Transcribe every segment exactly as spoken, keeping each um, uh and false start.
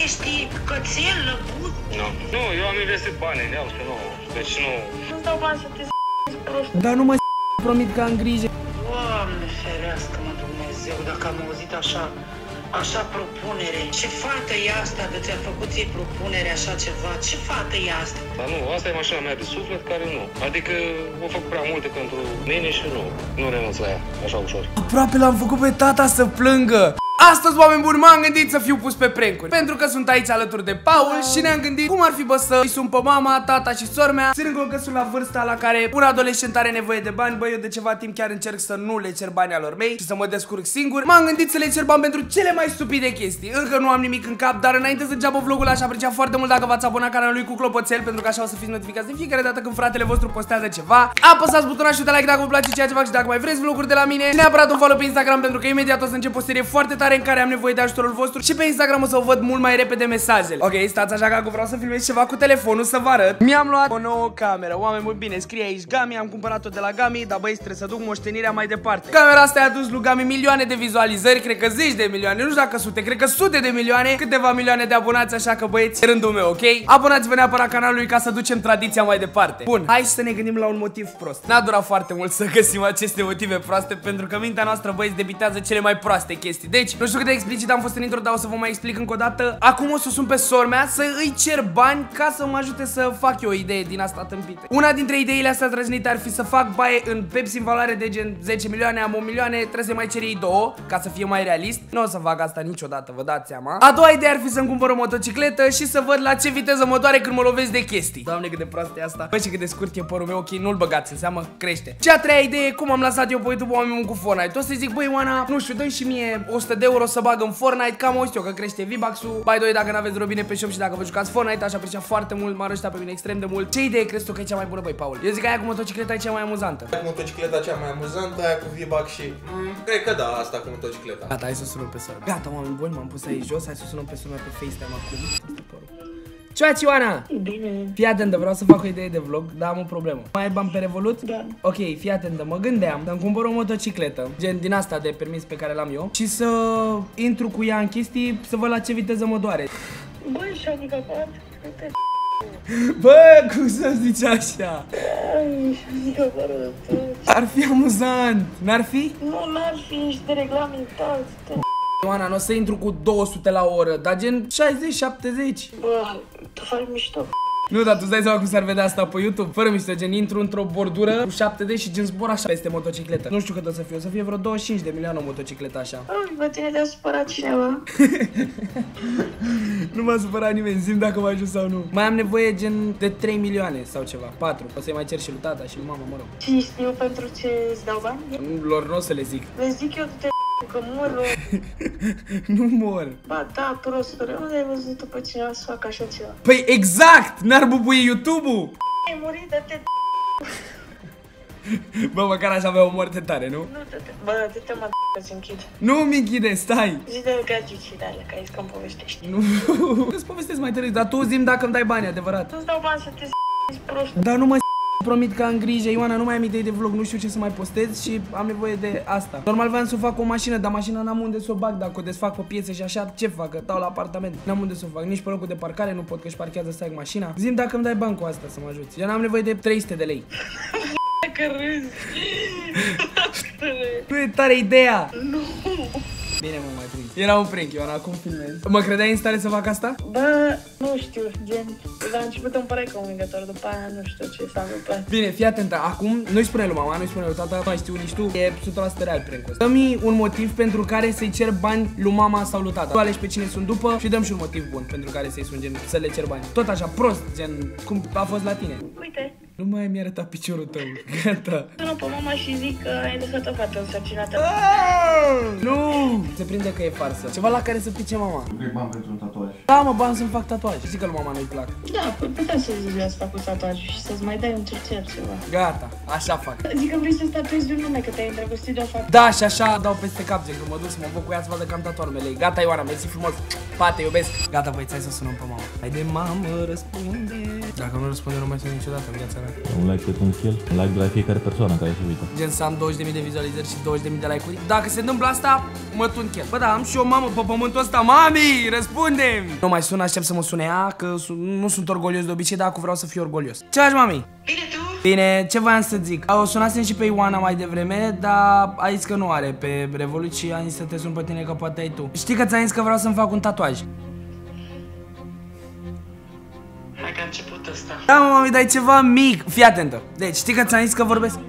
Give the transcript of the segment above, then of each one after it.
ești cățel, lăcut? Nu, nu, eu am investit bani în el și nu, deci nu... Nu-ți dau bani să te s***ți prost. Dar nu mă promit că am grijă. Doamne ferească-mă Dumnezeu, dacă am auzit așa, așa propunere. Ce fată e asta de ți-a făcut ție propunere așa ceva? Ce fată e asta? Dar nu, asta e mașina mea de suflet care nu. Adică o fac prea multe pentru mine și nu, nu renunț la ea, așa ușor. Aproape l-am făcut pe tata să plângă. Astăzi, oameni buni, m-am gândit să fiu pus pe prank-uri, pentru că sunt aici alături de Paul și ne-am gândit cum ar fi, bă, să îi sun pe mama, tata și sora mea, ținând cont că sunt la vârsta la care un adolescent are nevoie de bani. Bă, eu de ceva timp chiar încerc să nu le cer banii alor mei și să mă descurc singur. M-am gândit să le cer bani pentru cele mai stupide chestii. Încă nu am nimic în cap, dar înainte să înceapă vlogul aș aprecia foarte mult dacă v-ați abonat canalului cu clopoțel, pentru că așa o să fiți notificați de fiecare dată când fratele vostru postează ceva. Apăsați butonul de like dacă vă place ceea ce fac și dacă mai vreți vloguri de la mine. Și neapărat un follow pe Instagram, pentru că imediat o să încep o serie foarte tare în care am nevoie de ajutorul vostru și pe Instagram o să văd mult mai repede mesajele. Ok, stați așa că acum vreau să filmez ceva cu telefonul să vă arăt. Mi-am luat o nouă cameră. Oameni mult bine, scrie aici Gami, am cumpărat-o de la Gami, dar băi, trebuie să duc moștenirea mai departe. Camera asta i-a dus lui Gami milioane de vizualizări, cred că zeci de milioane, nu știu dacă sute, cred că sute de milioane, câteva milioane de abonați, așa că băieți, rândul meu, ok? Abonați-vă neapărat canalului ca să ducem tradiția mai departe. Bun, hai să ne gândim la un motiv prost. N-a durat foarte mult să găsim aceste motive proaste, pentru că mintea noastră, băieți, debitează cele mai proaste chestii. Deci, nu știu cât de explicit am fost în intro, dar o să vă mai explic încă o dată. Acum o să sun pe sora mea să îi cer bani ca să mă ajute să fac eu o idee din asta tâmpită. Una dintre ideile astea trăznite ar fi să fac baie în Pepsi în valoare de gen zece milioane, am un milioane, trebuie să mai cer ei două, ca să fie mai realist. Nu o să fac asta niciodată, vă dați seama. A doua idee ar fi să-mi cumpăr o motocicletă și să văd la ce viteză mă doare când mă lovesc de chestii. Doamne, cât de proastă e asta. Băi, și cât de scurt e părul meu, ok, nu-l băgați în seamă, crește. Și a treia idee, cum am lăsat eu pe YouTube oamenii cu Fortnite. O să zic, băi, Oana, nu știu, dă-mi și mie o sută de euro să bag în Fortnite, cam o știu că crește V-Bucks-ul. By the way, dacă n-aveți robine pe shop și dacă vă jucați Fortnite, aș aprecia foarte mult, m-ar ajuta pe mine extrem de mult. Ce idee crezi tu că e cea mai bună, băi, Paul? Eu zic că aia cu motocicleta e cea mai amuzantă. Aia cu motocicleta cea mai amuzantă, aia cu V-Bucks și... Mm, cred că da, asta cu motocicleta. Gata, hai să sunăm pe sora. Gata, oameni buni, m-am pus aici jos, hai să sunăm pe sora pe FaceTime acum. Ce faci, Ioana? Bine. Fii atentă, vreau să fac o idee de vlog, dar am o problemă. Mai ai bani pe Revolut? Da. Ok, fii atentă, mă gândeam să-mi cumpăr o motocicletă, gen din asta de permis pe care l-am eu, și să intru cu ea în chestii, să văd la ce viteză mă doare. Băi, și handicapat? Bă, cum să zici așa? Ai, handicapat de tot. Ar fi amuzant, n-ar fi? Nu, n-ar fi nici de reglementat. Ioana, nu o să intru cu două sute la oră, dar gen șaizeci șaptezeci. Bă, tu faci mișto. Nu, dar tu îți dai seama cum s-ar vedea asta pe YouTube? Fără mișto, gen intru într-o bordură cu șaptezeci și gen zbor așa peste motocicletă. Nu știu cât o să fie, o să fie vreo douăzeci și cinci de milioane o motocicletă așa. Ai, bă, tine te-a supărat cineva. Nu m-a supărat nimeni, zi-mi dacă m-a ajuns sau nu. Mai am nevoie gen de trei milioane sau ceva, patru. O să-i mai cer și lui tata și lui mama, mă rog. Și știu pentru ce îți dau bani? Lor nu o să le zic. Le zic eu, te că mor. Nu mor. Ba da, prostule, unde ai văzut-o pe cineva să facă așa ceva? Păi exact, n-ar bubuie YouTube-ul. Ai murit de te... Bă, măcar aș avea o moarte tare, nu? Nu, te-te... Bă, te-te mă d***ți închid. Nu mi închide, stai. Zi de gagiucii de alea, că aici că-mi povestești. Nu, îți povestesc mai târziu, dar tu zi-mi dacă îmi dai bani, adevărat. Nu-ți dau bani să te s***ți prost. Dar nu mă promit că am grijă, Ioana, nu mai am idei de vlog, nu știu ce să mai postez și am nevoie de asta. Normal voiam să fac o mașină, dar mașina n-am unde să o bag, dacă o desfac pe piețe și așa, ce fac? Că dau la apartament. N-am unde să o fac, nici pe locul de parcare nu pot, că își parchează stai mașina. Zi-mi dacă îmi dai bani cu asta să mă ajuți. Eu n-am nevoie de trei sute de lei. Că râzi. Nu e tare ideea. Nu. Bine, mă, mai prins. Era un prank, Ioana, acum filmez. Mă credeai în stare să fac asta? Bă, nu știu, gen, la început îmi părea ca un mingător, după aia nu știu ce s-a întâmplat. Bine, fii atentă, acum nu-i spune lui mama, nu-i spune lui tata, mai știu nici tu, e o sută la sută real prank-ul ăsta. Dă-mi un motiv pentru care să-i cer bani lui mama sau lui tata. Tu alegi pe cine sunt după și dăm și un motiv bun pentru care să-i sun, gen, să le cer bani. Tot așa, prost, gen, cum a fost la tine. Uite. Nu mai mi-a arătat piciorul tău, gata. Sună pe mama și zic că ai lăsat o fată însărcinată. Nu! Se prinde că e farsă. Ceva la care să pice mama. Nu vrei bani pentru un tatuaj? Da, mă, bani să-mi fac tatuaj. Zic că lui mama nu-i plac. Da, păi puteai să zici asta cu tatuaj și să-ți mai dai un cercer ceva. Gata, așa fac. Zic că vrei să-ți tatuezi un nume, că te-ai îndrăgostit de o fată. Da, și așa dau peste cap, gen, că mă duc să mă văd cu ea să vadă că am tatuat numele ei. Gata, Ioana, mersi frumos. Pa, te iubesc. Gata, băi, hai să sunăm pe mama. Haide, mamă, răspunde. Dacă nu răspunde, nu mai sunt niciodată în viața mea. Un like cât un kill, un like de la fiecare persoană care se uită. Gen să am douăzeci de mii de vizualizări și douăzeci de mii de like-uri. Dacă se întâmplă asta, mă tun chiar. Bă, da, am și o mamă pe pământul ăsta. Mami, răspunde-mi! Nu mai sun, aștept să mă sune ea, că nu sunt orgolios de obicei, dar acum vreau să fiu orgolios. Ce faci, mami? Bine, tu? Bine, ce voiam să zic? O sunasem și pe Ioana mai devreme, dar a zis că nu are pe Revolut și a zis să te sun pe tine că poate ai tu. Știi că ți-am zis că vreau să-mi fac un tatuaj? Hai că a început ăsta. Da, mă, mami, dar e ceva mic. Fii atentă. Deci, știi că ți-am zis că vorbesc?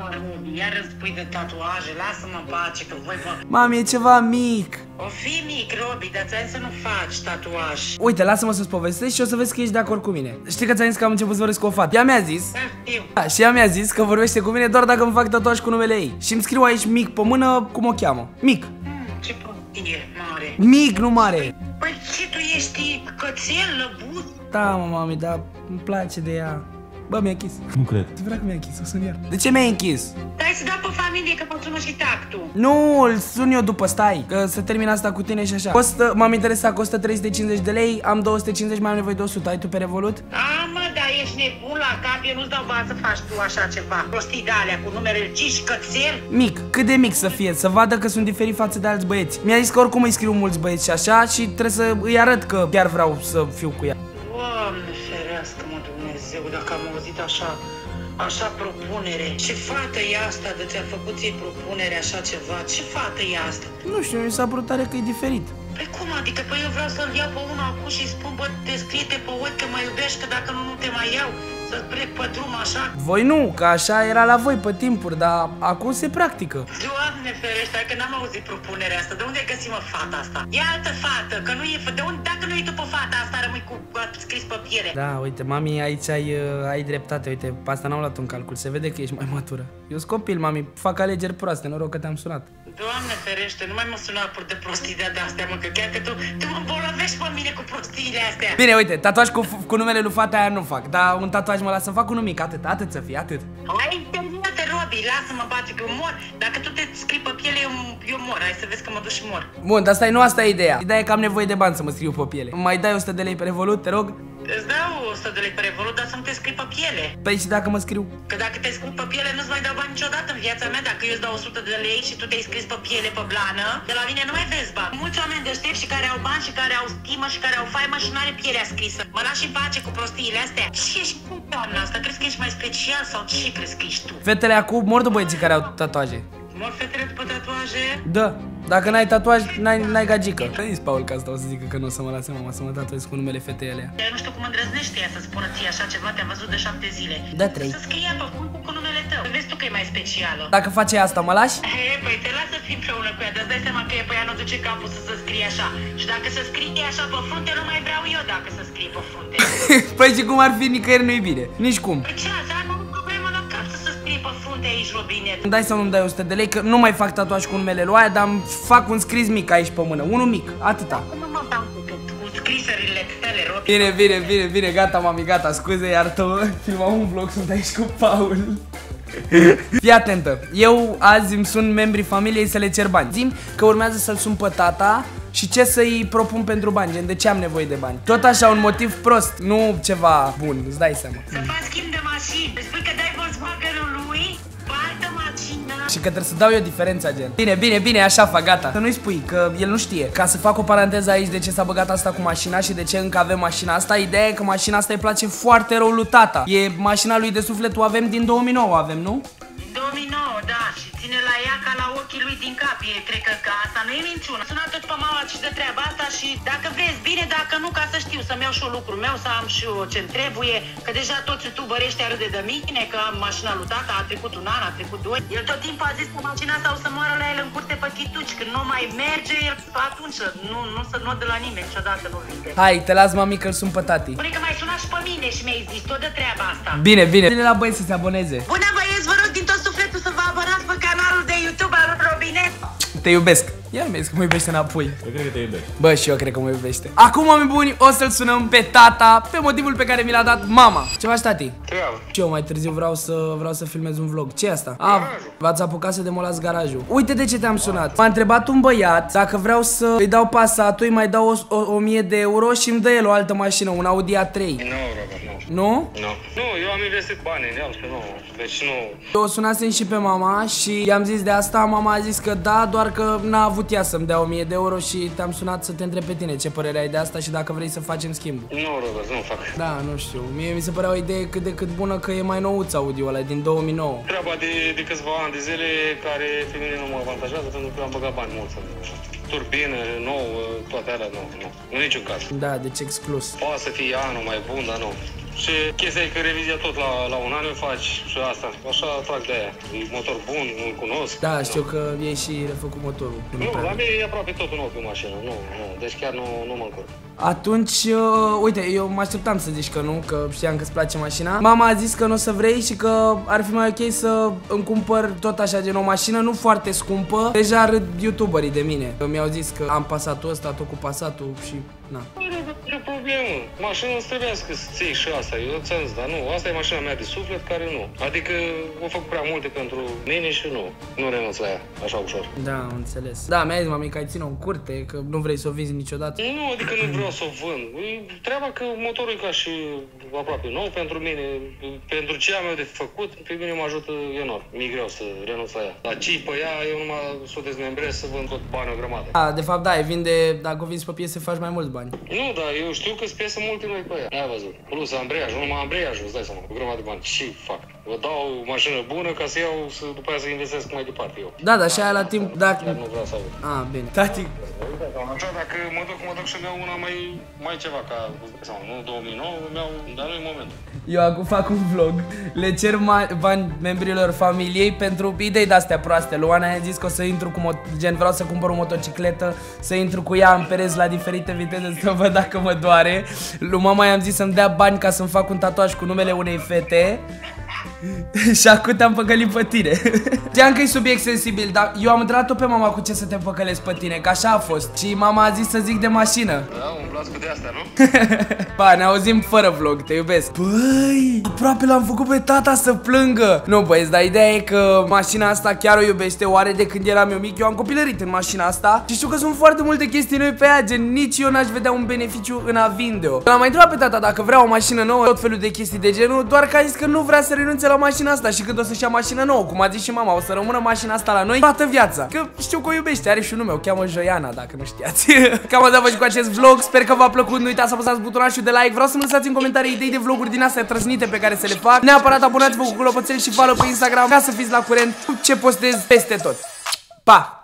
Iar îți spui de tatuaje, lasă-mă în pace, că voi vă... Mami, e ceva mic. O fi mic, Robi, dar ți-am zis să nu faci tatuaj. Uite, lasă-mă să-ți povestesc și o să vezi că ești de acord cu mine. Știi că ți-am zis că am început să vorbesc cu o fată. Ea mi-a zis... Da, știu. Da, și ea mi-a zis că vorbește cu mine doar dacă îmi fac tatuaj cu numele ei. Și îmi scriu aici mic pe mână, cum o cheamă. Mic. Hmm, ce prostie mare. Mic, nu mare. Păi ce, tu ești cățel, lăbut? Da, mă, mami, dar îmi place de ea. Bă, mi-a închis. Nu cred. Tu vrea că mi-a închis, o sun iar. De ce mi-ai închis? Dai să dau pe familie, că mă sună și tactul. Nu, îl sun eu după, stai. Că să termin asta cu tine și așa. Costă, m-am interesat, costă trei sute cincizeci de lei, am două sute cincizeci, mai am nevoie de o sută. Ai tu pe Revolut? A, mă, dar ești nebun la cap, eu nu-ți dau bani să faci tu așa ceva. Prostii de alea cu numere gici, cățel. Mic, cât de mic să fie, să vadă că sunt diferit față de alți băieți. Mi-a zis că oricum îi scriu mulți băieți și așa și trebuie să îi arăt că chiar vreau să fiu cu ea. Doamne ferească-mă Dumnezeu, dacă am auzit așa, așa propunere. Ce fată e asta de ți-a făcut ție propunere așa ceva? Ce fată e asta? Nu știu, mi s-a părut tare că e diferit. Păi cum adică? Păi eu vreau să-l iau pe unul acum și spun, bă, te scrie-te pe ochi că mă iubești, că dacă nu, nu te mai iau. Să plec pe drum așa. Voi nu, că așa era la voi pe timpuri, dar acum se practică. Doamne ferește, că n-am auzit propunerea asta. De unde ai găsit, mă, fata asta? E altă fată, că nu e... De unde, dacă nu e tu pe fata asta, rămâi cu scris pe piele. Da, uite, mami, aici ai, uh, ai dreptate, uite, pe asta n-am luat un calcul, se vede că ești mai matură. Eu sunt copil, mami, fac alegeri proaste, noroc că te-am sunat. Doamne ferește, nu mai mă suna pur de prostii de astea, mă, că chiar că tu, tu mă îmbolnăvești pe mine cu prostiile astea. Bine, uite, tatuaj cu, cu numele lui fata aia nu fac, dar un tatuaj mă las să-mi fac unul mic, atât, atât să fie, atât. Hai, termină-te, Robi, lasă-mă, bate, că eu mor. Dacă tu te scrii pe piele, eu, eu mor, hai să vezi că mă duc și mor. Bun, dar stai, nu asta e ideea. Ideea e că am nevoie de bani să mă scriu pe piele. Mai dai o sută de lei pe Revolut, te rog? Îți dau o sută de lei pe Revolut, dar să nu te scrii pe piele. Păi și dacă mă scriu? Că dacă te scrii pe piele, nu-ți mai dau bani niciodată în viața mea. Dacă eu îți dau o sută de lei și tu te-ai scris pe piele, pe blană, de la mine nu mai vezi bani. Mulți oameni deștepți și care au bani și care au stimă și care au faimă și nu are pielea scrisă. Mă lași în pace cu prostiile astea. Ce ești cu doamna asta? Crezi că ești mai special sau ce crezi că ești tu? Fetele acum mor de băieții care au tatuaje. Mor fetele după tatuaje? Da, dacă n-ai tatuaj, n-ai gagică. Zis Paul că asta o să zică că nu o să mă lase mama să mă tatuez cu numele fetei alea. Eu nu știu cum îndrăznește ea să spună ție așa ceva, te-am văzut de șapte zile. Da, trei. Să scrie pe frunte cu numele tău. Vezi tu că e mai specială. Dacă face asta, mă lași? He, păi te lasă să fii împreună cu ea, dar îți dai seama că e pe ea nu duce capul să se scrie așa. Și dacă se scrie așa pe frunte, nu mai vreau eu dacă se scrie pe frunte. Păi și cum ar fi, nicăieri nu-i bine. Nici cum. Păi ce, asta am o problemă la cap să se scrie pe frunte aici, Robinet. Îmi dai să nu-mi dai o sută de lei, că nu mai fac tatuaj cu numele lui aia, dar îmi fac un scris mic aici pe mână. Unul mic, atâta. Nu mă dau decât cu scriserile tale, Robi. Bine, bine, bine, bine, gata, mami, gata, scuze, iartă-mă. Filmam un vlog, sunt aici cu Paul. Fii atentă, eu azi îmi sun membrii familiei să le cer bani. Zim că urmează să-l sun pe tata și ce să-i propun pentru bani, gen de ce am nevoie de bani. Tot așa, un motiv prost, nu ceva bun, îți dai seama. Să faci schimb de mașini. Îți spui că dai Volkswagen-ul lui pe altă mașină. Și că trebuie să dau eu diferența, gen. Bine, bine, bine, așa fac, gata. Să nu-i spui, că el nu știe. Ca să fac o paranteză aici de ce s-a băgat asta cu mașina și de ce încă avem mașina asta. Ideea e că mașina asta îi place foarte rău lui tata. E mașina lui de suflet, o avem din două mii nouă, avem, nu? Din două mii nouă, da, și ține la ea ca la ochii lui din cap. E, cred că, că asta nu e minciună. Sună tot pe mama și de treaba asta și dacă vreți bine, dacă nu, ca să știu, să-mi iau și eu lucrul meu, să am și eu ce-mi trebuie, că deja toți youtuberi ăștia râde de mine, că am mașina lui tata, a trecut un an, a trecut doi. El tot timpul a zis că mașina asta o să moară la el în curte pe chituci, când nu mai merge, el atunci nu, nu se nu de la nimeni niciodată nu vinde. Hai, te las, mami, că-l sun pe tati. Spune că m-ai sunat și pe mine și mi-ai zis tot de treaba asta. Bine, bine. Bine la băieți să se aboneze. Bună băieți, vă rog din tot sufletul să vă abonați pe canalul de YouTube al lui Robinet. Te iubesc. Iar mi-a zis că mă iubește înapoi. Eu cred că te iubești. Bă, și eu cred că mă iubește. Acum, oameni buni, o să-l sunăm pe tata pe motivul pe care mi l-a dat mama. Ce faci, tati? Treabă. Și eu mai târziu vreau să vreau să filmez un vlog. Ce asta? A, v-ați apucat să demolați garajul. Uite de ce te-am sunat. M-a întrebat un băiat dacă vreau să îi dau pasatul, îi mai dau o, o, o mie de euro și îmi dă el o altă mașină, un Audi A trei. Nu, Robert, nu. Nu? Nu. Nu, eu am investit bani în el și nu, deci nu. Eu o sunasem și pe mama și i-am zis de asta, mama a zis că da, doar că n-a avut ea să-mi dea o mie de euro și te-am sunat să te întreb pe tine ce părere ai de asta și dacă vrei să facem schimbul. Nu, Robert, nu fac. Da, nu știu, mie mi se părea o idee cât de cât bună că e mai nouț audio ăla din două mii nouă. Treaba de, de câțiva ani de zile care pe mine nu mă avantajează pentru că am băgat bani mulți. Turbină, nou, toate alea, nu, nu, în niciun caz. Da, deci exclus. Poate să fie anul mai bun, dar nu. Și chestia e că revizia tot la, la un an o faci și asta, așa trag de aia. E motor bun, nu-l cunosc. Da, știu că e și refăcut motorul. Nu, la mine e aproape tot un ochi în mașină, nu, nu, deci chiar nu, nu mă încurc. Atunci, uh, uite, eu mă așteptam să zici că nu, că știam că îți place mașina. Mama a zis că nu o să vrei și că ar fi mai ok să îmi cumpăr tot așa gen o mașină, nu foarte scumpă. Deja râd youtuberii de mine. Mi-au zis că am Passatul ăsta, tot cu Passatul și na. Nu e problemă. Mașina îți trebuiască să iei și asta, eu ți-am zis, dar nu, asta e mașina mea de suflet care nu. Adică o fac prea multe pentru mine și nu, nu renunț la ea, așa ușor. Da, am înțeles. Da, mi-a zis mami că ai ține-o în curte, că nu vrei să o vinzi niciodată. Nu, adică nu vreau să o vând. E treaba că motorul e ca și aproape nou pentru mine, pentru ce am eu de făcut, pe mine mă ajută enorm. Mi-e greu să renunț la ea. Dar ce-i pe ea, eu numai să o dezmembrez, să vând tot bani o grămadă. Da, de fapt da, e vinde, dacă o vinzi pe piese faci mai mulți bani. Nu, dar eu știu că-s piese multe noi pe ea. Ai văzut. Plus ambreiajul, numai ambreiajul, îți dai seama, o grămadă de bani. Ce fac? Vă dau o mașină bună ca să iau, să, după aia să investesc mai departe eu. Da, dar și aia la timp, dacă... Chiar nu vreau să aud. Ah, bine. Tati... Așa, dacă mă duc, mă duc și mi-au una mai, mai ceva, ca, sau nu, două mii nouă, mi-au, dar nu-i momentul. Eu acum fac un vlog, le cer bani membrilor familiei pentru idei de-astea proaste. Luana a zis că o să intru cu, gen, vreau să cumpăr o motocicletă, să intru cu ea în pereți la diferite viteze să văd dacă mă doare. Lui mama i-am zis să-mi dea bani ca să-mi fac un tatuaj cu numele unei fete. Și acum te-am păcălit pe tine. Știam că e subiect sensibil, dar eu am întrebat-o pe mama cu ce să te păcălesc pe tine, că așa a fost. Și mama a zis să zic de mașină. Da, umblați cu de astea, nu? Ba, ne auzim fără vlog, te iubesc. Băi, aproape l-am făcut pe tata să plângă. Nu băieți, dar ideea e că mașina asta chiar o iubește. Oare de când eram eu mic, eu am copilărit în mașina asta. Și știu că sunt foarte multe chestii noi pe ea, gen nici eu n-aș vedea un beneficiu în a vinde-o. L-am mai întrebat pe tata dacă vrea o mașină nouă, tot felul de chestii de genul, doar că a zis că nu vrea să renunțe la mașina asta. Și când o să-și ia mașină nouă, cum a zis și mama, o să rămână mașina asta la noi toată viața. Că știu că o iubește, are și un nume, o cheamă Joiana, dacă nu știați. Cam atât vă și cu acest vlog, sper că v-a plăcut, nu uitați să apăsați butonul de like. Vreau să-mi lăsați în comentarii idei de vloguri din astea trăsnite pe care să le fac. Neapărat abonați-vă cu clopoțel și follow pe Instagram ca să fiți la curent cu ce postez peste tot. Pa!